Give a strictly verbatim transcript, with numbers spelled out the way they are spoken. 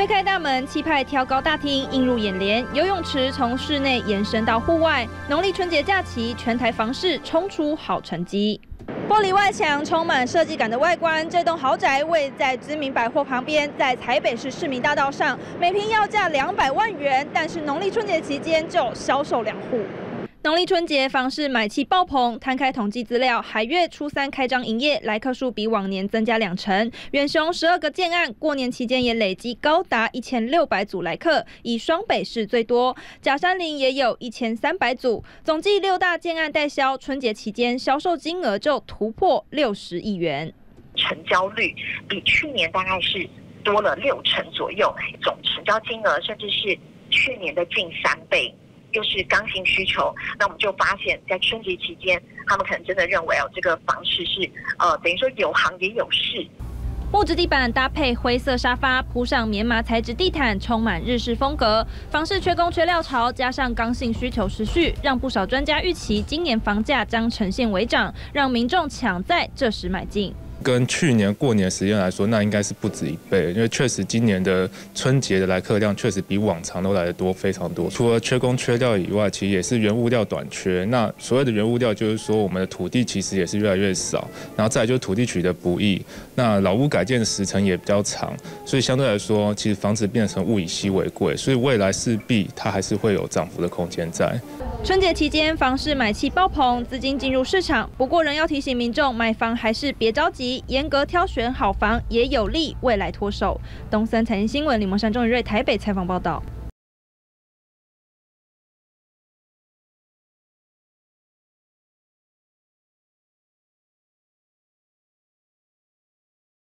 推开大门，气派挑高大厅映入眼帘，游泳池从室内延伸到户外。农历春节假期，全台房市冲出好成绩。 玻璃外墙充满设计感的外观，这栋豪宅位在知名百货旁边，在台北市市民大道上，每平要价两百万元，但是农历春节期间就销售两户。 农历春节房市买气爆棚，摊开统计资料，海月初三开张营业，来客数比往年增加两成。远雄十二个建案，过年期间也累积高达一千六百组来客，以双北市最多。甲山林也有一千三百组，总计六大建案代销，春节期间销售金额就突破六十亿元， 成交率比去年大概是多了六成左右，总成交金额甚至是去年的近三倍。 又是刚性需求，那我们就发现，在春节期间，他们可能真的认为哦，这个房市是呃，等于说有行也有市。 木质地板搭配灰色沙发，铺上棉麻材质地毯，充满日式风格。房市缺工缺料潮，加上刚性需求持续，让不少专家预期今年房价将呈现微涨，让民众抢在这时买进。 跟去年过年时间来说，那应该是不止一倍，因为确实今年的春节的来客量确实比往常都来得多非常多。除了缺工缺料以外，其实也是原物料短缺。那所谓的原物料，就是说我们的土地其实也是越来越少，然后再来就是土地取得不易，那老屋改建的时程也比较长，所以相对来说，其实房子变成物以稀为贵，所以未来势必它还是会有涨幅的空间在。 春节期间，房市买气爆棚，资金进入市场。不过，仍要提醒民众，买房还是别着急，严格挑选好房，也有利未来脱手。东森财经新闻，李梦山、钟宇瑞台北采访报道。